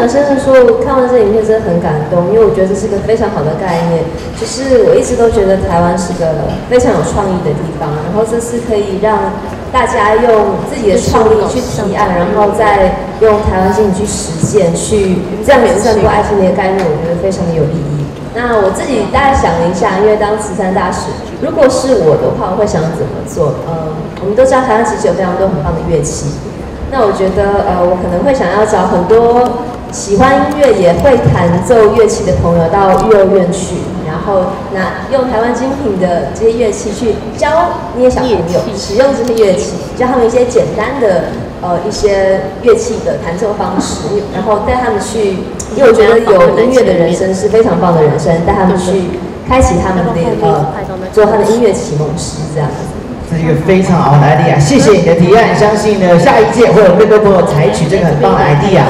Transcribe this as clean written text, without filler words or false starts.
想先生说，我看完这影片真的很感动，因为我觉得这是个非常好的概念。就是我一直都觉得台湾是个非常有创意的地方，然后这次可以让大家用自己的创意去提案，然后再用台湾精品去实践，去这样子散播爱心的一个概念，我觉得非常的有意义。那我自己大概想了一下，因为当慈善大使，如果是我的话，我会想怎么做？我们都知道台湾其实有非常多很棒的乐器。那我觉得，我可能会想要找很多喜欢音乐也会弹奏乐器的朋友到幼儿园去，然后用台湾精品的这些乐器去教那些小朋友使用这些乐器，教他们一些简单的一些乐器的弹奏方式，然后带他们去，因为我觉得有音乐的人生是非常棒的人生，带他们去开启他们的做他的音乐启蒙师这样子。 这是一个非常好的 idea， 谢谢你的提案，相信呢下一届会有更多朋友采取这个很棒的 idea。